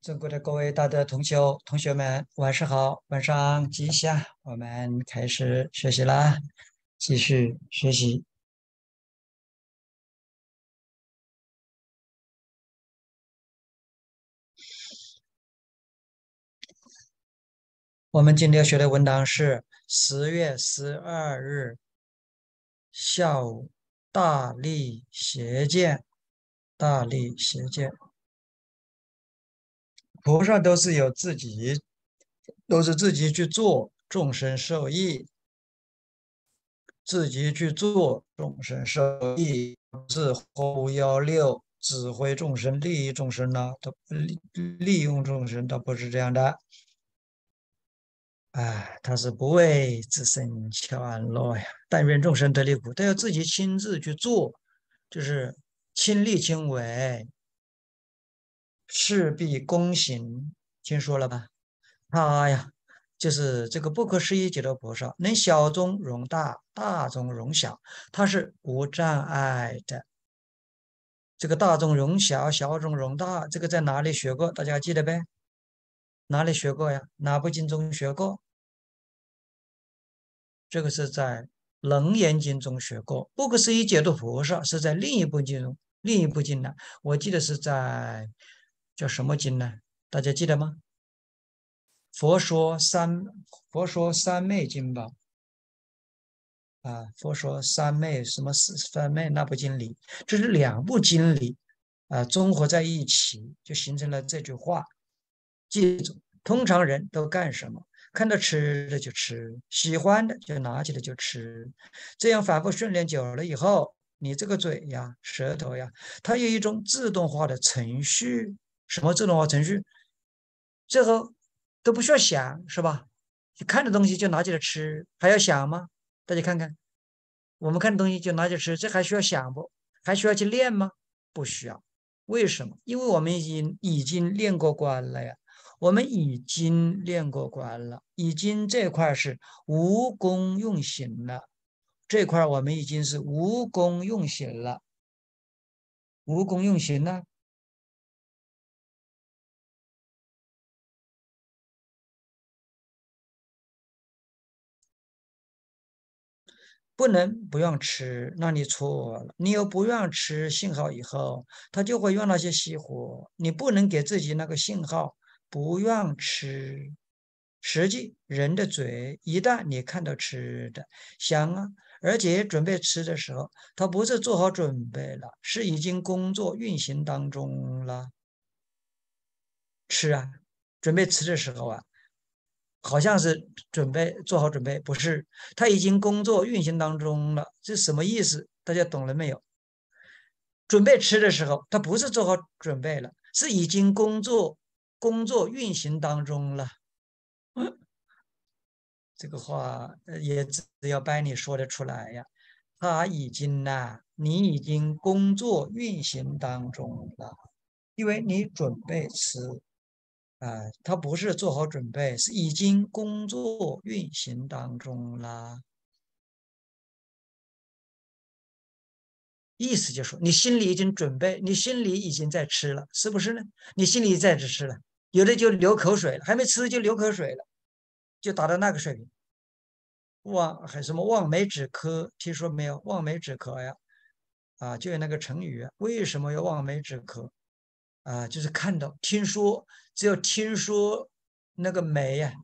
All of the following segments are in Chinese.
中国的各位大德同学们，晚上好，晚上吉祥。我们开始学习啦，继续学习。我们今天要学的文章是10月12日下午大力邪见。大力邪见，菩萨都是自己去做，众生受益。自己去做，众生受益，是516指挥众生、利益众生呢？他利用众生，他不是这样的。哎，他是不为自身求安乐呀，但愿众生得离苦。他要自己亲自去做，就是亲力亲为，事必躬行。听说了吧？他呀，就是这个不可思议解脱菩萨，能小中容大，大中容小，它是无障碍的。这个大中容小，小中容大，这个在哪里学过？大家记得呗？哪里学过呀？哪部经中学过？这个是在《楞严经》中学过。不可思议解脱菩萨是在另一部经中，另一部经呢？我记得是在叫什么经呢？大家记得吗？佛说三佛说三昧经吧。佛说三昧什么三昧那部经里，这是两部经里综合在一起，就形成了这句话。记住，通常人都干什么？看到吃的就吃，喜欢的就拿起来就吃，这样反复训练久了以后，你这个嘴呀、舌头呀，它有一种自动化的程序。什么自动化程序？这个都不需要想，是吧？你看的东西就拿起来吃，还要想吗？大家看看。我们看东西就拿着吃，这还需要想不？还需要去练吗？不需要。为什么？因为我们已经练过关了呀。我们已经练过关了，已经这块是无功用行了。这块我们已经是无功用行了。无功用行呢？不能不让吃，那你错了。你又不让吃信号以后，它就会用那些熄火。你不能给自己那个信号，不让吃。实际人的嘴，一旦你看到吃的，想啊，而且准备吃的时候，它不是做好准备了，是已经工作运行当中了。吃啊，准备吃的时候啊，好像是做好准备，不是，他已经工作运行当中了，这什么意思？大家懂了没有？准备吃的时候，他不是做好准备了，是已经工作运行当中了。这个话也只要掰你说得出来呀。他已经呐、你已经工作运行当中了，因为你准备吃。他不是做好准备，是已经工作运行当中啦。意思就是说，你心里已经准备，你心里已经在吃了，是不是呢？你心里在吃了，有的就流口水了，还没吃就流口水了，就达到那个水平。还什么望梅止渴，听说没有？望梅止渴呀，就有那个成语啊。为什么要望梅止渴？就是看到、听说，只有听说那个梅呀，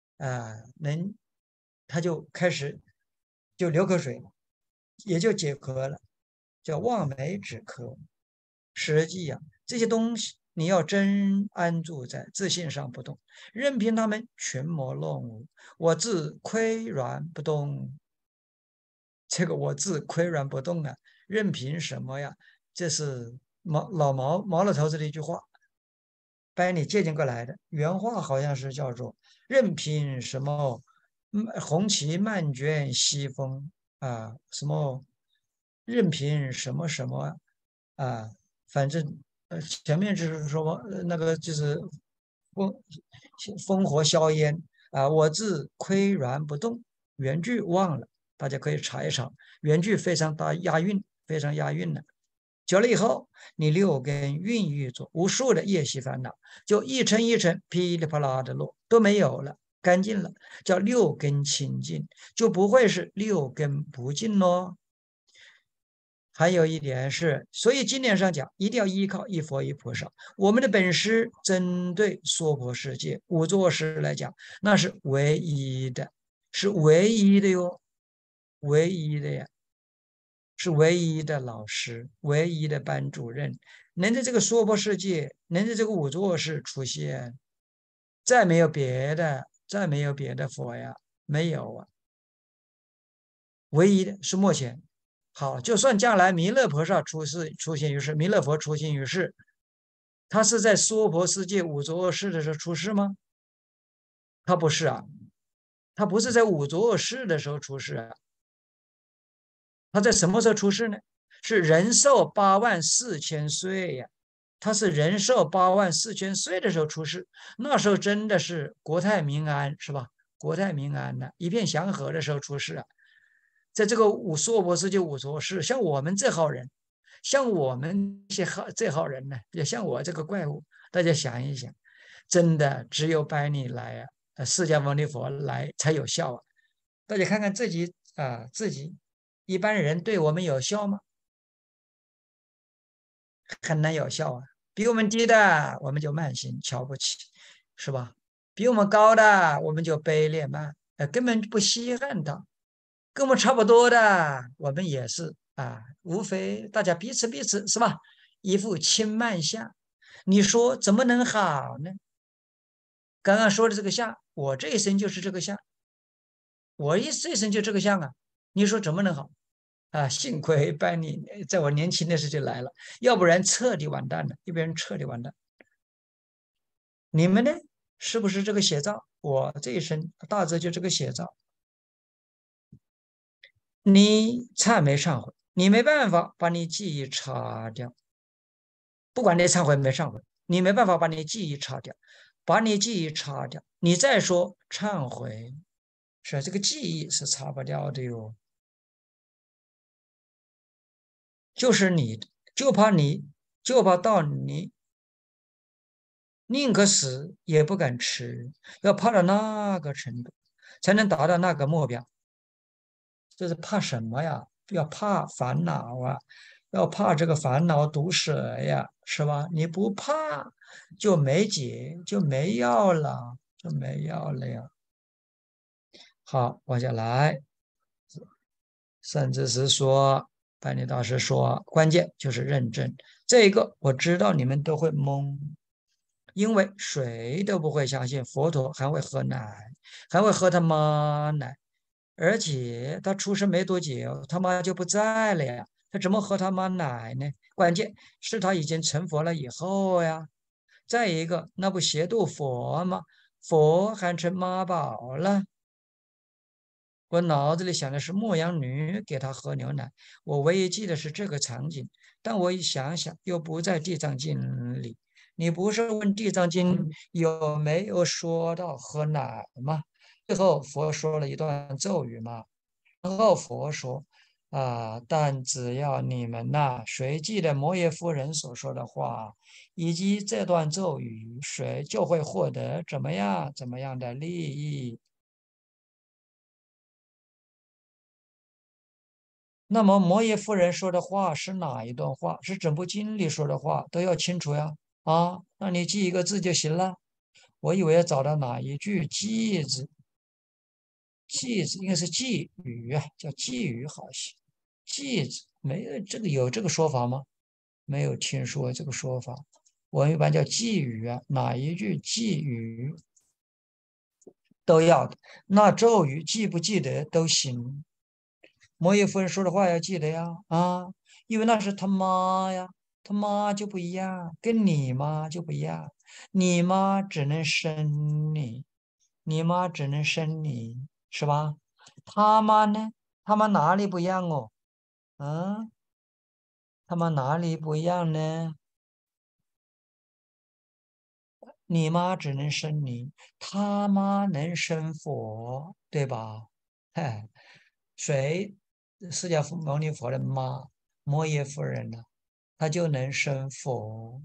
他就开始就流口水了，也就解渴了，叫望梅止渴。实际呀，这些东西你要真安住在自信上不动，任凭他们群魔乱舞，我自岿然不动。这个我自岿然不动啊，任凭什么呀？这是毛老头子的一句话，把你借鉴过来的。原话好像是叫做"任凭什么，红旗漫卷西风什么任凭什么什么啊，反正前面就是说那个就是烽烽火硝烟我自岿然不动。原句忘了，大家可以查一查。原句非常押韵，非常押韵的。 久了以后，你六根孕育着无数的业习烦恼，就一层一层噼里啪啦的落，都没有了，干净了，叫六根清净，就不会是六根不净咯。还有一点是，所以经典上讲，一定要依靠一佛一菩萨。我们的本师针对娑婆世界五座师来讲，那是唯一的，是唯一的哟，唯一的呀。是唯一的老师，唯一的班主任，能在这个娑婆世界，能在这个五座室出现，再没有别的，再没有别的佛呀，没有啊，唯一的是目前。好，就算将来弥勒菩萨出现于世，弥勒佛出现于世，他是在娑婆世界五浊恶世的时候出世吗？他不是啊，他不是在五浊恶世的时候出世啊，他在什么时候出世呢？是人寿84000岁呀，他是人寿84000岁的时候出世，那时候真的是国泰民安，是吧？国泰民安的，一片祥和的时候出世啊。在这个娑婆世界五浊世，像我们这号人，像我们这号人呢，也像我这个怪物，大家想一想，真的只有拜你来啊，释迦牟尼佛来才有效啊。大家看看自己一般人对我们有效吗？很难有效啊。比我们低的，我们就慢心瞧不起，是吧？比我们高的，我们就卑劣慢，根本不稀罕他。跟我们差不多的，我们也是无非大家彼此是吧？一副轻慢相，你说怎么能好呢？刚刚说的这个相，我这一生就是这个相，我这一生就这个相啊，你说怎么能好？幸亏拜你在我年轻的时候就来了，要不然彻底完蛋了，要不然彻底完蛋。你们呢？是不是这个写照？我这一生大致就这个写照。你忏没忏悔？你没办法把你记忆擦掉，不管你忏悔没忏悔，你没办法把你记忆擦掉，把你记忆擦掉。你再说忏悔，是这个记忆是擦不掉的哟。就是你，就怕你，就怕到你宁可死也不敢吃，要怕到那个程度，才能达到那个目标。这是怕什么呀？要怕烦恼啊，要怕这个烦恼毒蛇呀，是吧？你不怕就没解，就没药了，就没药了呀。好，往下来，甚至是说，班尼大师说，关键就是认真。这一个我知道你们都会懵，因为谁都不会相信佛陀还会喝奶，还会喝他妈奶。而且他出生没多久，他妈就不在了呀，他怎么喝他妈奶呢？关键是他已经成佛了以后呀。再一个，那不邪度佛吗？佛还成妈宝了。我脑子里想的是牧羊女给他喝牛奶，我唯一记得是这个场景，但我一想想又不在《地藏经》里。你不是问《地藏经》有没有说到喝奶吗？最后佛说了一段咒语嘛，然后佛说但只要你们谁记得摩耶夫人所说的话，以及这段咒语，谁就会获得怎么样的利益。那么摩耶夫人说的话是哪一段话？是整部经里说的话，都要清楚呀。那你记一个字就行了。我以为要找到哪一句记字，记字应该是寄语啊，叫寄语好些。记字没有这个有这个说法吗？没有听说这个说法。我们一般叫寄语啊，哪一句寄语都要的。那咒语记不记得都行。摩耶夫人说的话要记得呀，因为那是他妈呀，他妈就不一样，跟你妈就不一样，你妈只能生你，你妈只能生你，是吧？他妈呢？他妈哪里不一样哦？嗯，他妈哪里不一样呢？你妈只能生你，他妈能生佛，对吧？嘿，谁？释迦牟尼佛的妈，摩耶夫人呢？ 他就能生佛。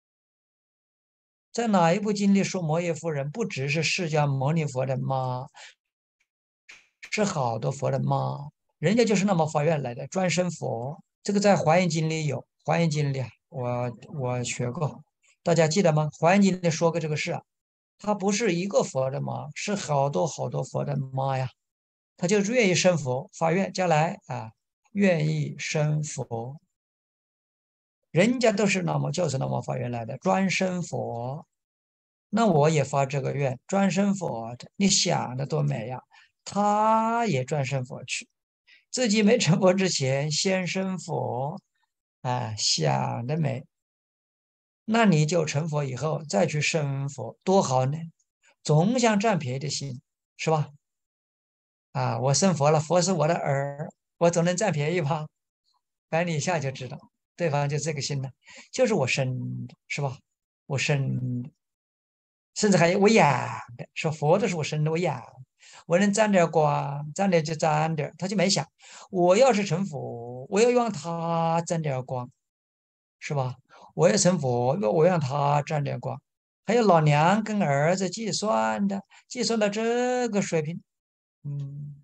在哪一部经里说摩耶夫人不只是释迦牟尼佛的妈，是好多佛的妈，人家就是那么发愿来的，专生佛。这个在华严经里有，华严经里啊，我学过，大家记得吗？华严经里说过这个事啊，他不是一个佛的妈，是好多好多佛的妈呀。他就愿意生佛，发愿将来啊，愿意生佛。人家都是那么就是那么发愿来的，专生佛。那我也发这个愿，专生佛。你想的多美呀！他也专生佛去，自己没成佛之前先生佛，啊，想得美。那你就成佛以后再去生佛，多好呢！总想占便宜的心，是吧？啊，我生佛了，佛是我的儿，我总能占便宜吧？反正你一下就知道，对方就这个心了，就是我生的，是吧？我生的，甚至还有我养的，说佛的是我生的，我养的，我能沾点光，沾点就沾点，他就没想，我要是成佛，我要让他沾点光，是吧？我要成佛，我让他沾点光。还有老娘跟儿子计算的，计算到这个水平，嗯，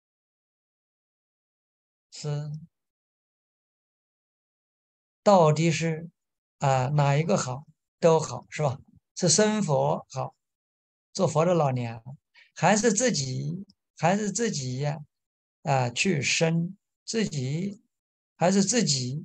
是到底是哪一个好都好，是吧？是生佛好，做佛的老娘，还是自己还是自己呀去生自己，还是自己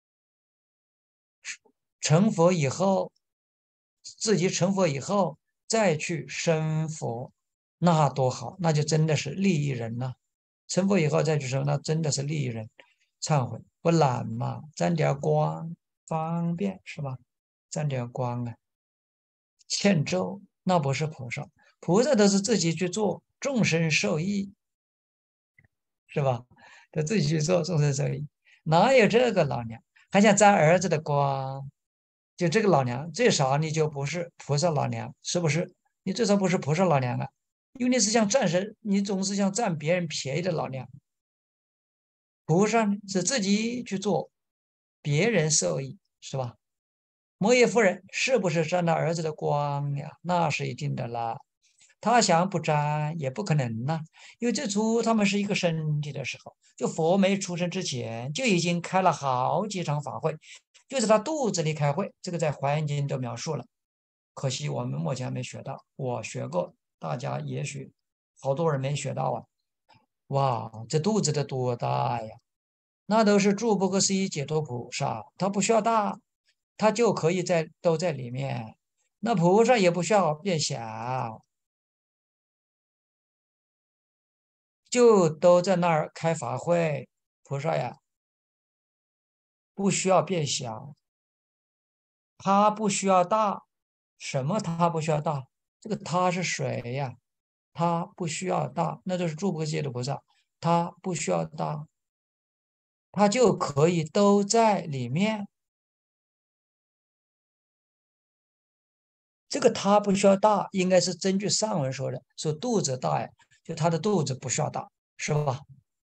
成佛以后，自己成佛以后再去生佛，那多好，那就真的是利益人了。成佛以后再去生，那真的是利益人。忏悔不懒嘛，沾点光方便是吧？沾点光啊，欠咒那不是菩萨，菩萨都是自己去做，众生受益是吧？都自己去做，众生受益，哪有这个老娘还想沾儿子的光？就这个老娘，最少你就不是菩萨老娘，是不是？你最少不是菩萨老娘啊，因为你是想占神，你总是想占别人便宜的老娘。菩萨呢是自己去做，别人受益，是吧？摩耶夫人是不是沾了儿子的光呀？那是一定的啦。他想不沾也不可能呐，因为最初他们是一个身体的时候，就佛没出生之前就已经开了好几场法会，就在他肚子里开会，这个在《华严经》都描述了。可惜我们目前没学到，我学过，大家也许好多人没学到啊。哇，这肚子得多大呀？那都是诸不可思议解脱菩萨，他不需要大，他就可以都在里面。那菩萨也不需要变小，就都在那儿开法会。菩萨呀，不需要变小，他不需要大。什么他不需要大？这个他是谁呀？他不需要大，那就是诸不可思议的菩萨，他不需要大，他就可以都在里面。这个他不需要大，应该是根据上文说的，说肚子大呀，就他的肚子不需要大，是吧？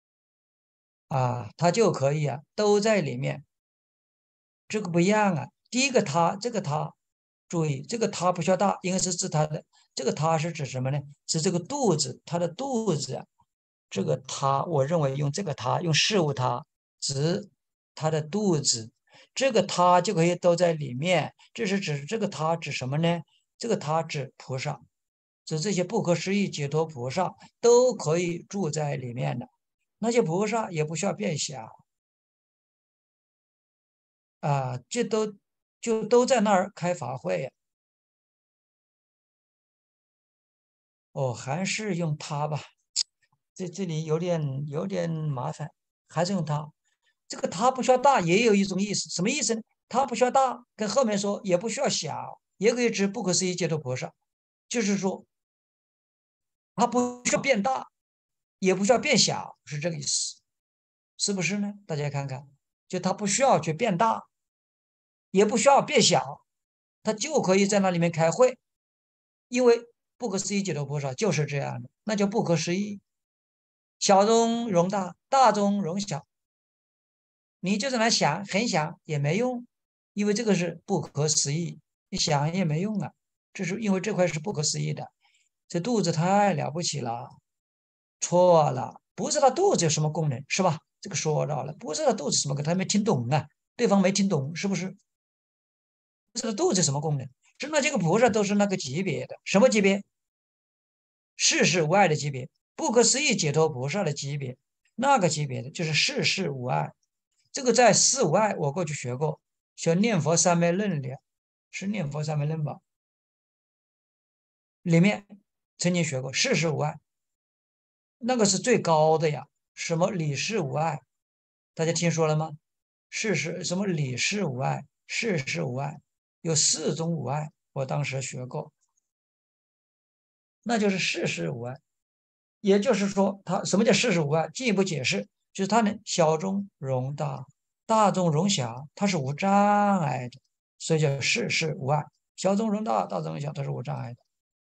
他就可以都在里面。这个不一样啊。第一个他，这个他，注意，这个他不需要大，应该是指他的这个他是指什么呢？指这个肚子，他的肚子啊。这个他，我认为用这个他，用事物他，指他的肚子，这个他就可以都在里面。这是指这个他指什么呢？这个他指菩萨，指这些不可思议解脱菩萨都可以住在里面的。那些菩萨也不需要变小就都在那儿开法会。哦，还是用它吧，这里有点麻烦，还是用它。这个它不需要大，也有一种意思，什么意思呢？它不需要大，跟后面说也不需要小，也可以指不可思议解脱菩萨，就是说它不需要变大，也不需要变小，是这个意思，是不是呢？大家看看，就它不需要去变大，也不需要变小，它就可以在那里面开会，因为不可思议解脱菩萨就是这样的，那叫不可思议，小中容大，大中容小。 你就在那想，很想也没用，因为这个是不可思议，你想也没用啊。这是因为这块是不可思议的，这肚子太了不起了。错了，不知道肚子有什么功能，是吧？这个说到了，不知道肚子什么功能，他没听懂啊，对方没听懂，是不是？不知道肚子什么功能，真的这个菩萨都是那个级别的，什么级别？世事无碍的级别，不可思议解脱菩萨的级别，那个级别的就是世事无碍。这个在四无碍我过去学过，学念佛三昧论里，是念佛三昧论吧？里面曾经学过世事无碍，那个是最高的呀。什么理事无碍？大家听说了吗？事事什么理事无碍，事事无碍，有四种无碍，我当时学过，那就是事事无碍。也就是说，它什么叫事事无碍？进一步解释，就是它能小中容大，大中容小，它是无障碍的，所以叫事事无碍。小中容大，大中容小，它是无障碍的。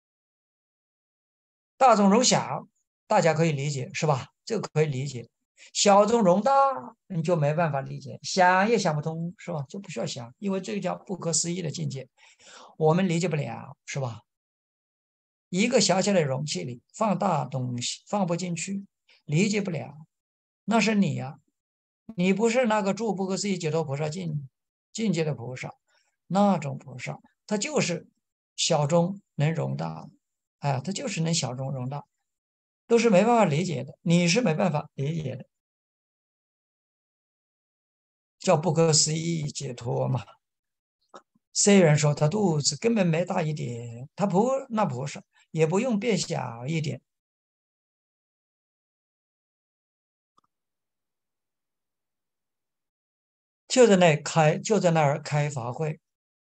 大中容小，大家可以理解，是吧？这个可以理解。小中容大，你就没办法理解，想也想不通，是吧？就不需要想，因为这个叫不可思议的境界，我们理解不了，是吧？一个小小的容器里放大东西，放不进去，理解不了，那是你呀、你不是那个住不可思议解脱菩萨境界的菩萨，那种菩萨，他就是小中能容大，哎，他就是能小中容大，都是没办法理解的，你是没办法理解的，叫不可思议解脱嘛。虽然说他肚子根本没大一点，他那菩萨也不用变小一点，就在那儿开法会，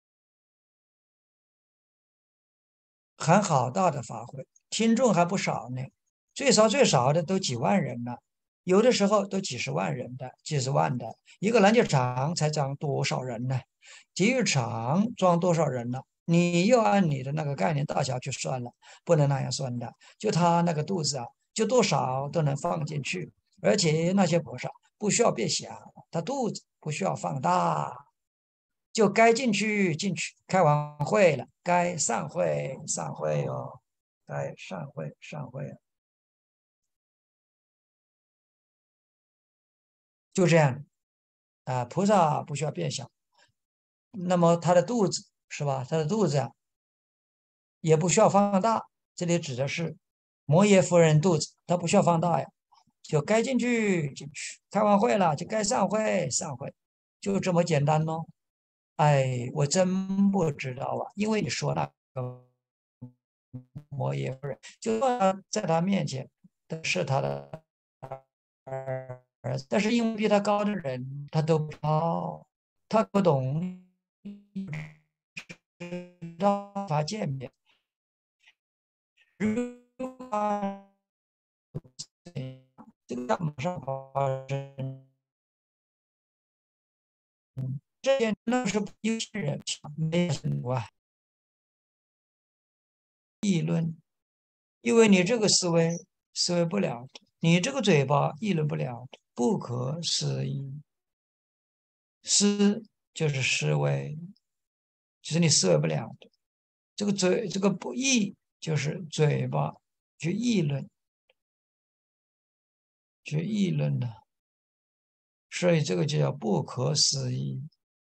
很好大的法会，听众还不少呢，最少的都几万人呢，有的时候都几十万人的，几十万的。一个篮球场才装多少人呢？体育场装多少人呢？你又按你的那个概念大小去算了，不能那样算的。就他那个肚子啊，就多少都能放进去，而且那些菩萨不需要变小，他肚子不需要放大。就该进去进去，开完会了，该散会散会哦，该散会散会，就这样啊。菩萨不需要变小，那么他的肚子是吧？他的肚子啊也不需要放大，这里指的是摩耶夫人肚子，他不需要放大呀，就该进去进去，开完会了就该散会散会，就这么简单咯。哎，我真不知道啊，因为你说那个摩耶夫人，就算在他面前都是他的儿子，但是因为比他高的人他都不知道，他不懂，知道法见面，如果这个马上发生，这件那是有些人没有啊议论，因为你这个思维不了的，你这个嘴巴议论不了的，不可思议。思就是思维，就是你思维不了的。这个嘴，这个不议就是嘴巴去议论，去议论的，所以这个就叫不可思议。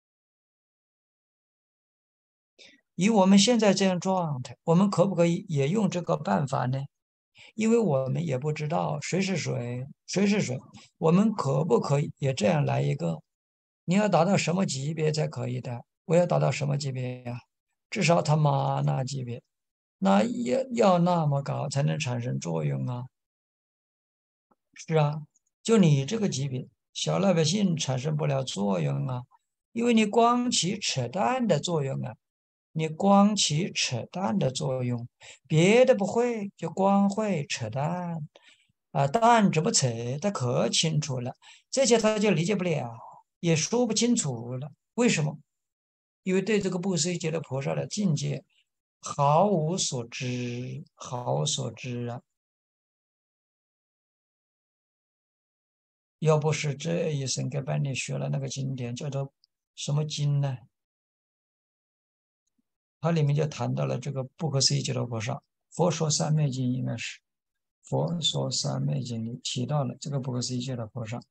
以我们现在这样状态，我们可不可以也用这个办法呢？因为我们也不知道谁是谁，谁是谁，我们可不可以也这样来一个？你要达到什么级别才可以的？我要达到什么级别呀？至少他妈那级别，那要那么高才能产生作用啊！是啊，就你这个级别，小老百姓产生不了作用啊，因为你光起扯淡的作用啊，你光起扯淡的作用，别的不会，就光会扯淡啊，淡怎么扯，他可清楚了，这些他就理解不了，也说不清楚了，为什么？因为对这个不思议解脱菩萨的境界毫无所知，毫无所知啊。 要不是这一生给班里学了那个经典，叫做什么经呢？它里面就谈到了这个不可思议解脱菩萨，《佛说三昧经》应该是《佛说三昧经》里提到了这个不可思议解脱菩萨，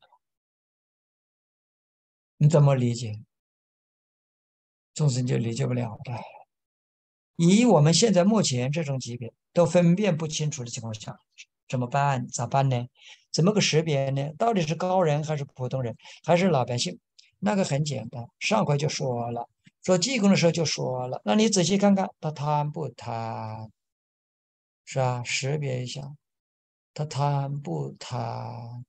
你怎么理解？众生就理解不了的。以我们现在目前这种级别都分辨不清楚的情况下，怎么办？咋办呢？怎么个识别呢？到底是高人还是普通人，还是老百姓？那个很简单，上回就说了，做济公的时候就说了，那你仔细看看他贪不贪，是吧？识别一下他贪不贪。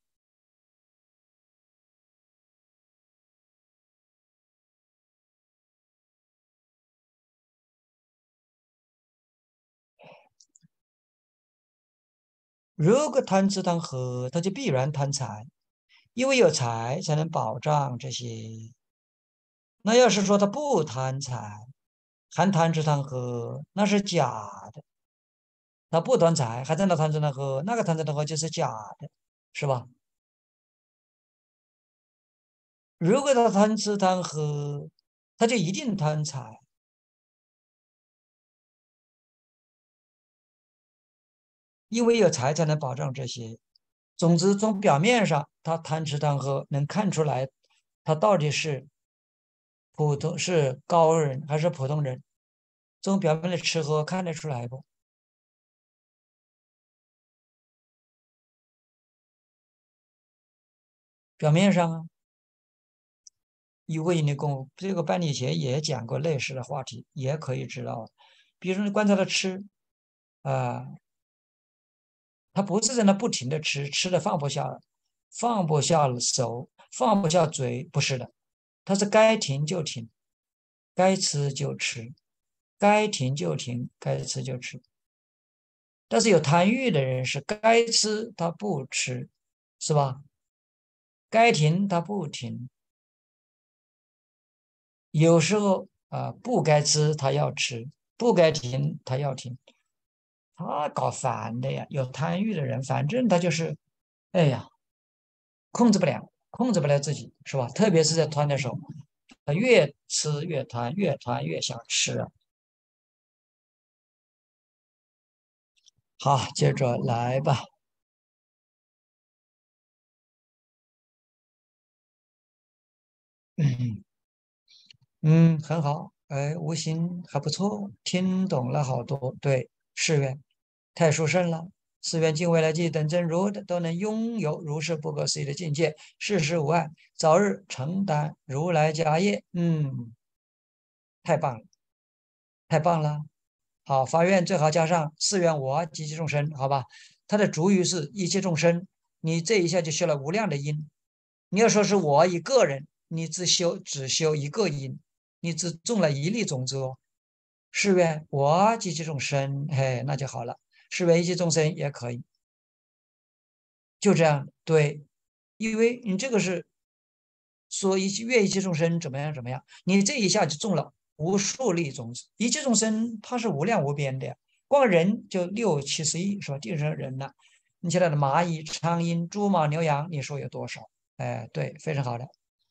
如果贪吃贪喝，他就必然贪财，因为有财才能保障这些。那要是说他不贪财，还贪吃贪喝，那是假的。他不贪财，还在那贪吃贪喝，那个贪吃贪喝就是假的，是吧？如果他贪吃贪喝，他就一定贪财，因为有财才能保障这些。总之，从表面上，他贪吃贪喝，能看出来他到底是高人还是普通人。从表面的吃喝看得出来不？表面上啊，如果你跟我这个班里以前也讲过类似的话题，也可以知道。比如说你观察他吃啊、他不是在那不停的吃，吃的放不下，放不下手，放不下嘴，不是的，他是该停就停，该吃就吃，该停就停，该吃就吃。但是有贪欲的人是该吃他不吃，是吧？该停他不停，有时候不该吃他要吃，不该停他要停，他搞烦的呀。有贪欲的人，反正他就是，哎呀，控制不了，控制不了自己，是吧？特别是在贪的时候，他越吃越贪，越贪越想吃啊。好，接着来吧。嗯嗯，很好，哎，吴昕还不错，听懂了好多。对，是愿太殊胜了。是愿敬未来际等真如的都能拥有如是不可思议的境界，世事无碍，早日承担如来家业。太棒了，太棒了。好，发愿最好加上是愿我及其众生，好吧？它的主语是一切众生，你这一下就修了无量的因。你要说是我一个人，你只修一个因，你只种了一粒种子哦。是愿我及其众生，嘿，那就好了。是愿一切众生也可以，就这样。对，因为你这个是说一切众生怎么样怎么样，你这一下就种了无数粒种子。一切众生它是无量无边的呀，光人就六七十亿是吧？地上人呢，你其他的蚂蚁、苍蝇、猪、猫、牛、羊，你说有多少？哎，对，非常好的。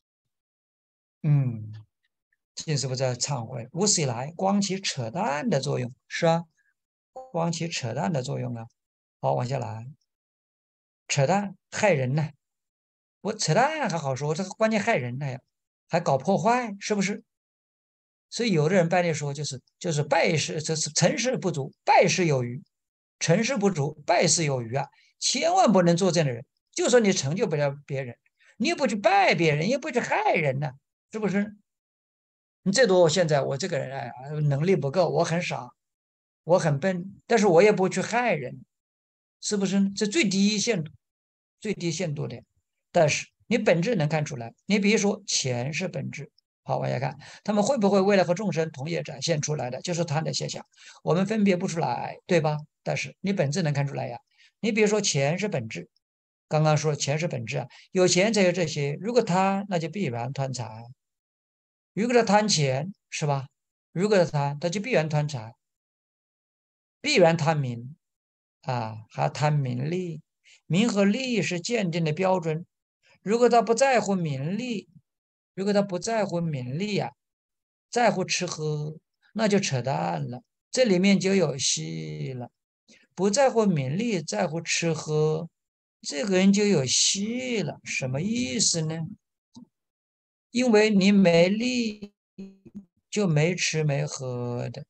嗯，这是不是在忏悔？无始以来，光起扯淡的作用，是啊，光起扯淡的作用啊。好，往下来，扯淡害人呢。我扯淡还好说，这个关键害人呢呀，还搞破坏，是不是？所以有的人拜的说，就是败事，这是成事不足，败事有余，成事不足，败事有余啊！千万不能做这样的人。就说你成就不了别人，你又不去拜别人，又不去害人呢，是不是？你最多现在我这个人哎，能力不够，我很傻，我很笨，但是我也不去害人，是不是？这最低限度，最低限度的。但是你本质能看出来，你比如说钱是本质。好，往下看，他们会不会为了和众生同业展现出来的，就是贪的现象，我们分别不出来，对吧？但是你本质能看出来呀。你比如说钱是本质，刚刚说钱是本质啊，有钱才有这些，如果贪，那就必然贪财。如果他贪钱，是吧？如果他贪，他就必然贪财，必然贪名啊，还贪名利。名和利是鉴定的标准。 如果他不在乎名利，如果他不在乎名利呀、在乎吃喝，那就扯淡了，这里面就有戏了。不在乎名利，在乎吃喝，这个人就有戏了。什么意思呢？因为你没利，就没吃没喝的。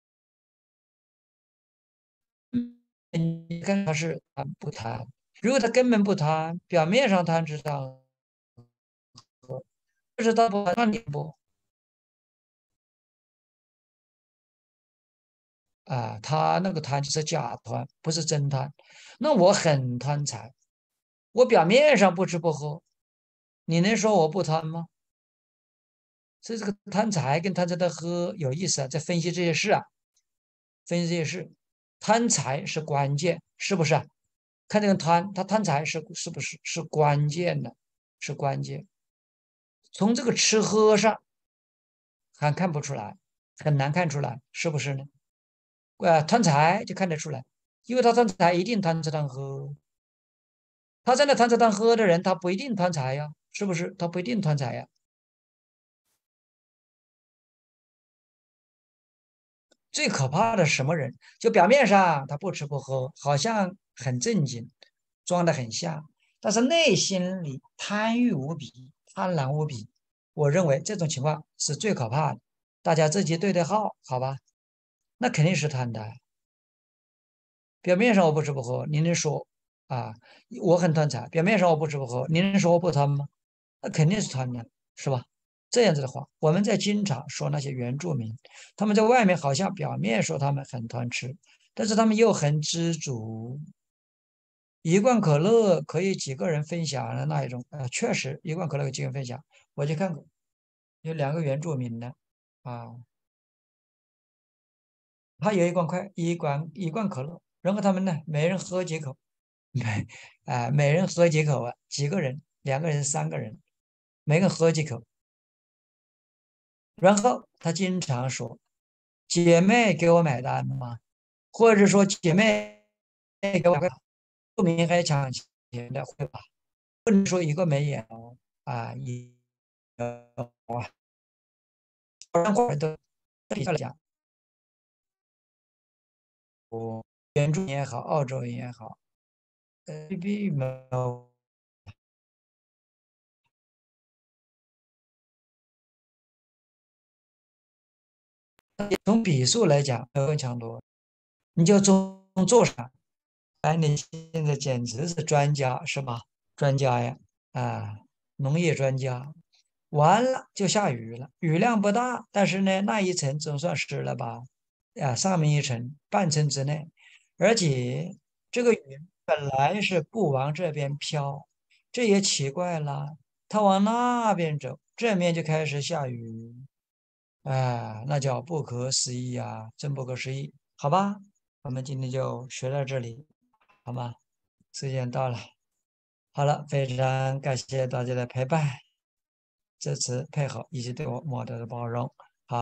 你看他是贪不贪？如果他根本不贪，表面上贪吃贪喝，就是他不贪，那你不啊？他那个贪就是假贪，不是真贪。那我很贪财，我表面上不吃不喝，你能说我不贪吗？所以这个贪财跟贪财的喝有意思啊，在分析这些事啊，分析这些事，贪财是关键，是不是啊？看这个贪，他贪财是不是关键的，是关键。从这个吃喝上还看不出来，很难看出来，是不是呢？贪财就看得出来，因为他贪财一定贪吃贪喝，他真的贪吃贪喝的人，他不一定贪财呀，是不是？他不一定贪财呀。最可怕的是什么人？就表面上他不吃不喝，好像很正经，装得很像，但是内心里贪欲无比，贪婪无比。我认为这种情况是最可怕的。大家自己对对号，好吧？那肯定是贪的。表面上我不吃不喝，你能说啊，我很贪财？表面上我不吃不喝，你能说我不贪吗？那肯定是贪的，是吧？这样子的话，我们在经常说那些原住民，他们在外面好像表面说他们很贪吃，但是他们又很知足。一罐可乐可以几个人分享的那一种，确实一罐可乐有几个人分享。我去看过，有两个原住民的啊，他有一罐可乐，然后他们呢，每人喝几口，每人喝几口啊，几个人，两个人、三个人，每个人喝几口。然后他经常说：“姐妹给我买单吗？”或者说姐妹给我个不明还抢钱的，会吧？不能说一个没有啊，比较来讲，原住民也好，澳洲人也好，并没有从笔数来讲要更强多。你就从做上，哎，你现在简直是专家是吧？专家呀，啊，农业专家。完了就下雨了，雨量不大，但是呢，那一层总算湿了吧？上面一层半层之内，而且这个云本来是不往这边飘，这也奇怪了，它往那边走，这面就开始下雨，那叫不可思议啊，真不可思议。好吧，我们今天就学到这里，好吗？时间到了，好了，非常感谢大家的陪伴，这次配合以及对我的包容。